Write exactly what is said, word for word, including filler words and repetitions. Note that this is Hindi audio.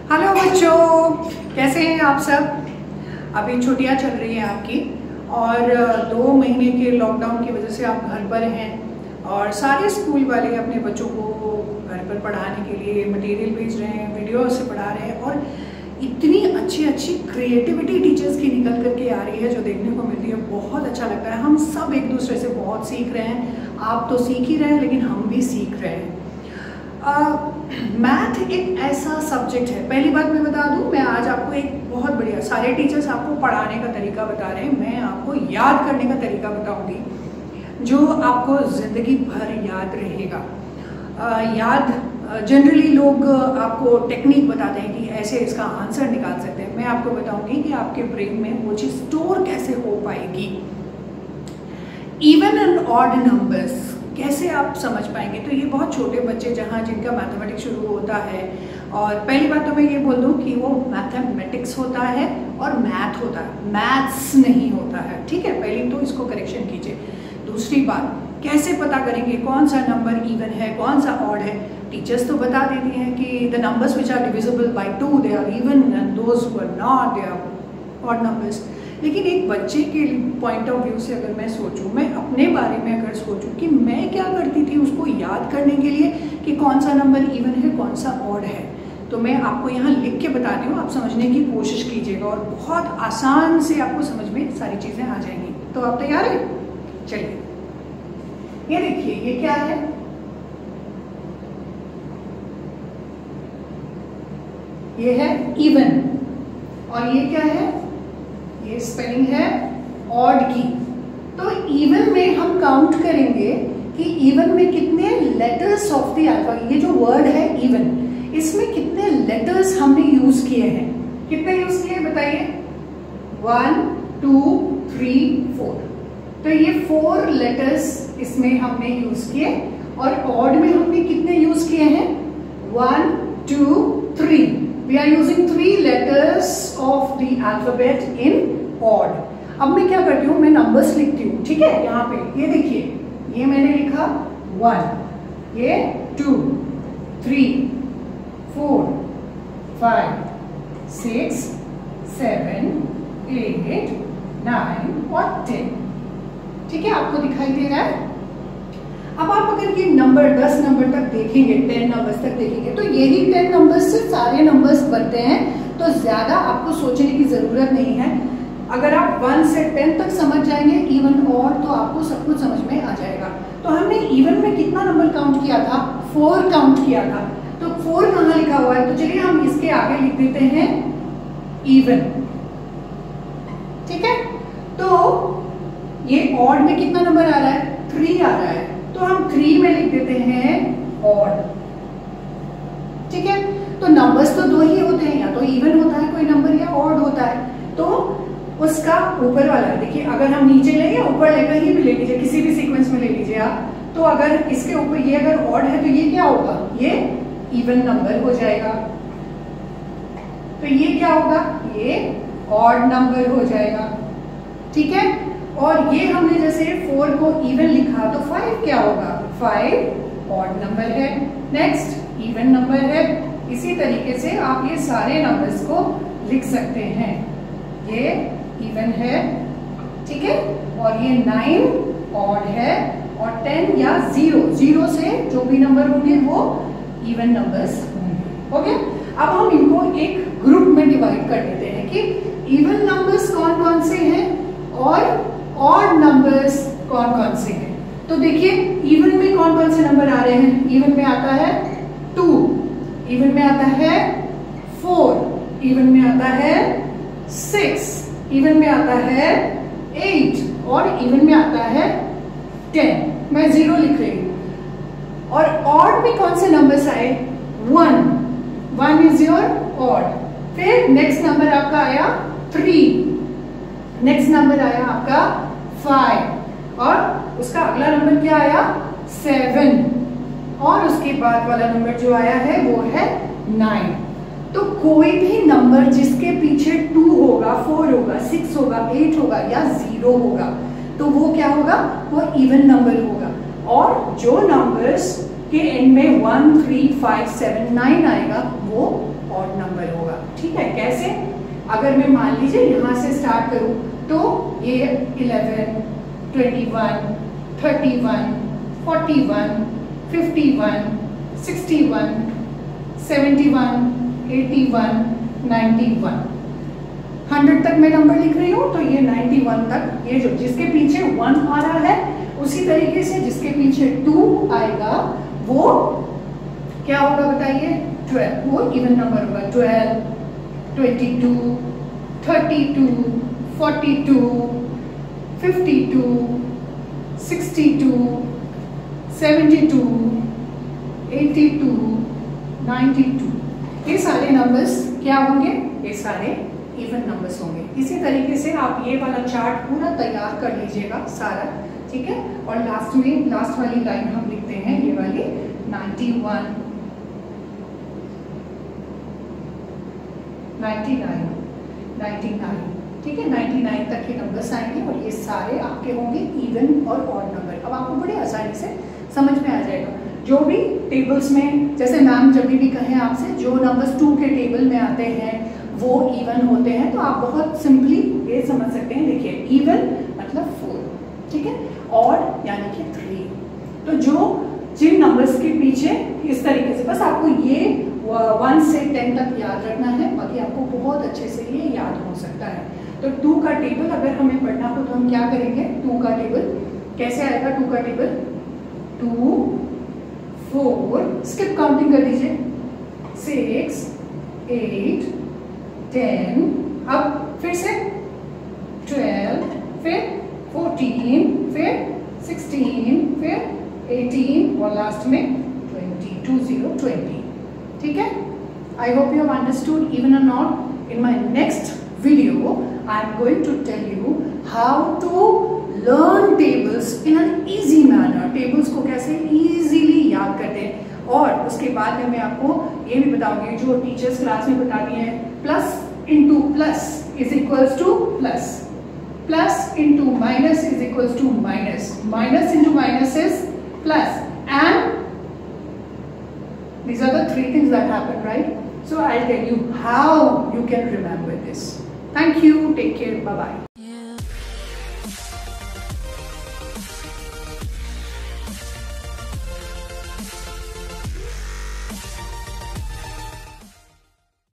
हेलो बच्चों, कैसे हैं आप सब। अभी छुट्टियां चल रही हैं आपकी और दो महीने के लॉकडाउन की वजह से आप घर पर हैं और सारे स्कूल वाले अपने बच्चों को घर पर पढ़ाने के लिए मटेरियल भेज रहे हैं, वीडियो से पढ़ा रहे हैं और इतनी अच्छी अच्छी क्रिएटिविटी टीचर्स की निकल करके आ रही है जो देखने को मिलती है। बहुत अच्छा लगता है। हम सब एक दूसरे से बहुत सीख रहे हैं। आप तो सीख ही रहे हैं लेकिन हम भी सीख रहे हैं। मैथ uh, एक ऐसा सब्जेक्ट है। पहली बात मैं बता दूं, मैं आज आपको एक बहुत बढ़िया, सारे टीचर्स आपको पढ़ाने का तरीका बता रहे हैं, मैं आपको याद करने का तरीका बताऊंगी जो आपको ज़िंदगी भर याद रहेगा। uh, याद जनरली uh, लोग uh, आपको टेक्निक बताते हैं कि ऐसे इसका आंसर निकाल सकते हैं। मैं आपको बताऊंगी कि आपके ब्रेन में वो चीज़ स्टोर कैसे हो पाएगी। इवन एंड ऑड नंबर्स कैसे आप समझ पाएंगे। तो ये बहुत छोटे बच्चे जहाँ जिनका मैथमेटिक्स शुरू होता है, और पहली बात तो मैं ये बोल दूँ कि वो मैथमेटिक्स होता है और मैथ होता है, मैथ्स नहीं होता है, ठीक है। पहली तो इसको करेक्शन कीजिए। दूसरी बात, कैसे पता करेंगे कौन सा नंबर इवन है कौन सा ऑड है। टीचर्स तो बता देती हैं कि the numbers which are divisible by two they are even and those who are not they are odd numbers. लेकिन एक बच्चे के पॉइंट ऑफ व्यू से अगर मैं सोचूं, मैं अपने बारे में अगर सोचूं कि मैं क्या करती थी उसको याद करने के लिए कि कौन सा नंबर इवन है कौन सा ऑड है, तो मैं आपको यहाँ लिख के बता रही हूँ। आप समझने की कोशिश कीजिएगा और बहुत आसान से आपको समझ में सारी चीज़ें आ जाएंगी। तो आप तैयार हैं? चलिए, ये देखिए, ये क्या है? ये है इवन, और ये क्या है? ये स्पेलिंग है ऑड की। तो इवन में हम काउंट करेंगे कि इवन में कितने लेटर्स ऑफ द अल्फाबेट, ये जो वर्ड है इवन, इसमें कितने लेटर्स हमने यूज किए हैं। कितने यूज किए बताइए? One two three four. तो ये फोर लेटर्स इसमें हमने यूज किए। और ऑड में हमने कितने यूज किए हैं? One two three. We are using three letters of the alphabet in odd. अब मैं क्या करती हूँ, मैं नंबर्स लिखती हूँ, ठीक है। यहाँ पे ये देखिए, ये मैंने लिखा वन, ये two, three, four, five, six, seven, eight, nine और टेन, ठीक है। आपको दिखाई दे रहा है? अब आप अगर ये नंबर दस नंबर तक देखेंगे, टेन नंबर्स तक देखेंगे, तो यही टेन नंबर्स से सारे नंबर्स बनते हैं। तो ज्यादा आपको सोचने की जरूरत नहीं है। अगर आप वन से टेन तक समझ जाएंगे इवन और, तो आपको सब कुछ समझ में आ जाएगा। तो हमने इवन में कितना नंबर काउंट किया था? फोर काउंट किया था। तो फोर कहाँ लिखा हुआ है? तो चलिए हम इसके आगे लिख देते हैं इवन, ठीक है। तो ये ऑड में कितना नंबर आ रहा है? थ्री आ रहा है, तो हम थ्री में लिख देते हैं ऑड, ठीक है। तो नंबर्स तो दो ही होते हैं, या तो इवन होता है कोई नंबर या ऑड होता है। तो उसका ऊपर वाला, देखिए, अगर हम नीचे ले या ऊपर ले, कहीं भी ले लीजिए, किसी भी सीक्वेंस में ले लीजिए आप, तो अगर इसके ऊपर ये अगर ऑड है तो ये क्या होगा? ये इवन नंबर हो जाएगा। तो ये क्या होगा? ये ऑड नंबर हो जाएगा, ठीक है। और ये हमने जैसे फोर को इवन लिखा, तो फाइव क्या होगा? फाइव ऑड नंबर है, नेक्स्ट इवन नंबर है। इसी तरीके से आप ये सारे नंबर्स को लिख सकते हैं। ये इवन है, ठीक है, और ये नाइन ऑड है, और टेन या जीरो, जीरो से जो भी नंबर होंगे वो इवन नंबर्स होंगे। ओके, अब हम इनको एक ग्रुप में डिवाइड कर देते हैं कि इवन नंबर्स कौन कौन से हैं और ऑड नंबर्स कौन कौन से हैं। तो देखिए, इवन में कौन कौन से नंबर आ रहे हैं? इवन में आता है टू, इवन में आता है फोर, इवन में आता है सिक्स, इवन में आता है एट, और इवन में आता है टेन। मैं जीरो लिख रही हूं। और ऑड में कौन से नंबर्स आए? One, one is your odd. फिर नेक्स्ट नंबर आपका आया थ्री, नेक्स्ट नंबर आया आपका फाइव, और उसका अगला नंबर क्या आया? सेवन, और उसके बाद वाला नंबर जो आया है वो है नाइन। तो कोई भी नंबर जिसके पीछे टू होगा, फोर होगा, सिक्स होगा, एट होगा या जीरो होगा, तो वो क्या होगा? वो इवन नंबर होगा। और जो नंबर्स के एंड में one three five seven nine आएगा वो ऑड नंबर होगा। ठीक है, कैसे? अगर मैं मान लीजिए यहाँ से स्टार्ट करूँ तो ये eleven, twenty one, thirty one, forty one, fifty one, sixty one, seventy one, eighty one, ninety one, hundred तक मैं नंबर लिख रही हूँ तो ये नाइन्टी वन तक, ये जो जिसके पीछे वन आ रहा है उसी तरीके से जिसके पीछे टू आएगा वो क्या होगा बताइए? ट्वेल्व, वो इवन नंबर होगा। Twelve, twenty two, thirty two, forty two, fifty two, sixty two, seventy two, eighty two, ninety two, ये सारे नंबर्स क्या होंगे? ये सारे इवन नंबर्स होंगे। इसी तरीके से आप ये वाला चार्ट पूरा तैयार कर लीजिएगा सारा, ठीक है। और लास्ट में लास्ट वाली लाइन हम लिखते हैं ये वाली ninety one, ninety nine, ninety nine, ठीक है। नाइन्टी नाइन तक के नंबर्स आएंगे और ये सारे आपके होंगे इवन और ऑड नंबर। अब आपको बड़े आसानी से समझ में आ जाएगा। जो भी टेबल्स में, जैसे मैम जब भी कहें आपसे जो नंबर्स टू के टेबल में आते हैं वो इवन होते हैं, तो आप बहुत सिंपली ये समझ सकते हैं। देखिए, इवन मतलब फोर, ठीक है, ऑड यानी कि थ्री। तो जो जिन नंबर्स के पीछे इस तरीके से, बस आपको ये वन से टेन तक याद रखना है, बाकी आपको बहुत अच्छे से ये याद हो सकता है। तो टू का टेबल अगर हमें पढ़ना हो तो हम क्या करेंगे? टू का टेबल कैसे आएगा? टू का table two, four, skip counting कर दीजिए, सिक्स, एट, टेन, अब फिर से ट्वेल्व, फिर फोर्टीन, फिर सिक्सटीन, फिर एटीन और लास्ट में ट्वेंटी, टू जीरो ट्वेंटी, ठीक है। I hope you have understood even और not. In my next video I am going to tell you how to learn tables in an easy manner, tables को कैसे इजीली याद करते हैं। और उसके बाद में मैं आपको ये भी बताऊंगी जो टीचर्स क्लास में बताती हैं, plus into plus is equals to plus, plus into minus is equals to minus, minus into minus is plus, and these are the three things that happen, right? So I'll tell you how you can remember this. Thank you, take care, bye bye.